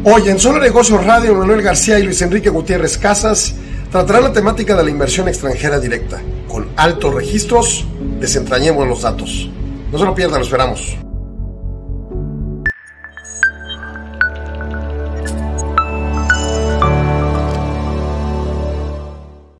Hoy en Solo Negocios Radio, Manuel García y Luis Enrique Gutiérrez Casas tratarán la temática de la inversión extranjera directa. Con altos registros, desentrañemos los datos. No se lo pierdan, lo esperamos.